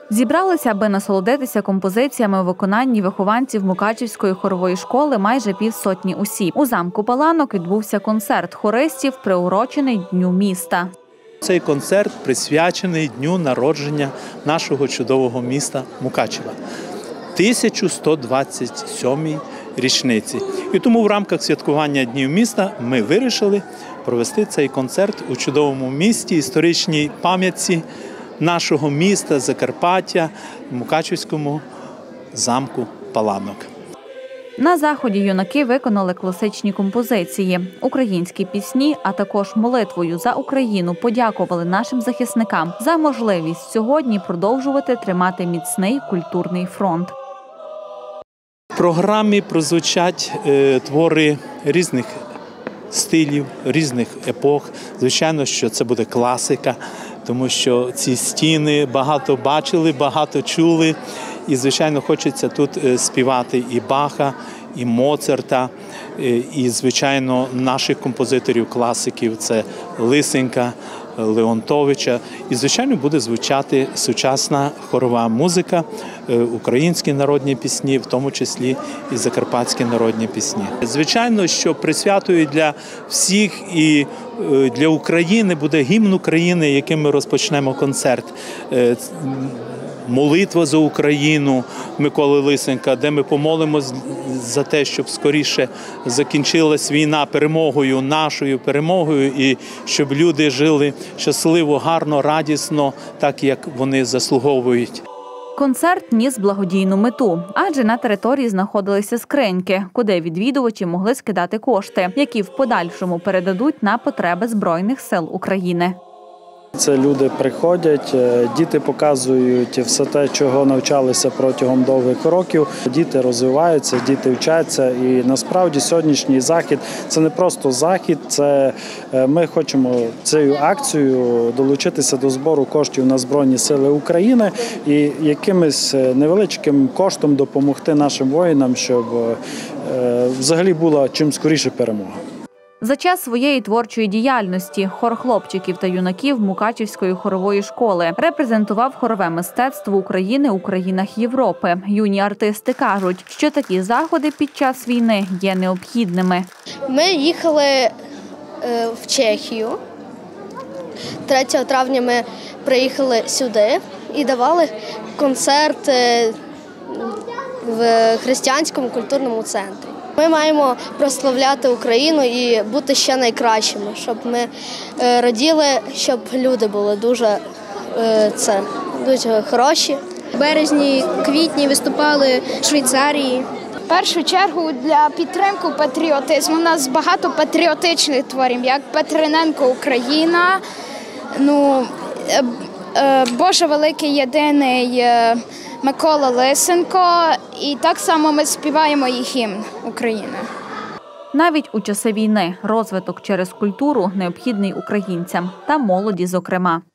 Зібралися, аби насолодитися композиціями у виконанні вихованців Мукачівської хорової школи майже півсотні осіб. У замку Паланок відбувся концерт хористів, приурочений Дню міста. Цей концерт присвячений дню народження нашого чудового міста Мукачева. 1127-й річниці. І тому в рамках святкування Днів міста ми вирішили провести цей концерт у чудовому місті, історичній пам'ятці нашого міста, Закарпаття, Мукачівському замку Паланок. На заході юнаки виконали класичні композиції, українські пісні, а також молитвою за Україну подякували нашим захисникам за можливість сьогодні продовжувати тримати міцний культурний фронт. В програмі прозвучать твори різних стилів, різних епох. Звичайно, що це буде класика, тому що ці стіни багато бачили, багато чули. І, звичайно, хочеться тут співати і Баха, і Моцарта, і, звичайно, наших композиторів-класиків – це Лисенка, Леонтовича. І, звичайно, буде звучати сучасна хорова музика, українські народні пісні, в тому числі і закарпатські народні пісні. Звичайно, що присвятою для всіх і для України буде гімн України, яким ми розпочнемо концерт. Молитва за Україну Миколи Лисенка, де ми помолимось за те, щоб скоріше закінчилась війна перемогою, нашою перемогою, і щоб люди жили щасливо, гарно, радісно, так, як вони заслуговують. Концерт ніс благодійну мету, адже на території знаходилися скриньки, куди відвідувачі могли скидати кошти, які в подальшому передадуть на потреби Збройних сил України. Це люди приходять, діти показують все те, чого навчалися протягом довгих років. Діти розвиваються, діти вчаться. І насправді сьогоднішній захід – це не просто захід, це ми хочемо цією акцією долучитися до збору коштів на Збройні сили України і якимось невеличким коштом допомогти нашим воїнам, щоб взагалі була чим скоріше перемога. За час своєї творчої діяльності хор хлопчиків та юнаків Мукачівської хорової школи репрезентував хорове мистецтво України у країнах Європи. Юні артисти кажуть, що такі заходи під час війни є необхідними. Ми їхали в Чехію. 3 травня ми приїхали сюди і давали концерт в християнському культурному центрі. Ми маємо прославляти Україну і бути ще найкращими, щоб ми раділи, щоб люди були дуже хороші. В березні, квітні виступали в Швейцарії. В першу чергу для підтримки патріотизму. У нас багато патріотичних творів, як Петрененко «Україна», «Боже великий єдиний» Микола Лисенко, і так само ми співаємо і гімн України. Навіть у часи війни розвиток через культуру необхідний українцям та молоді зокрема.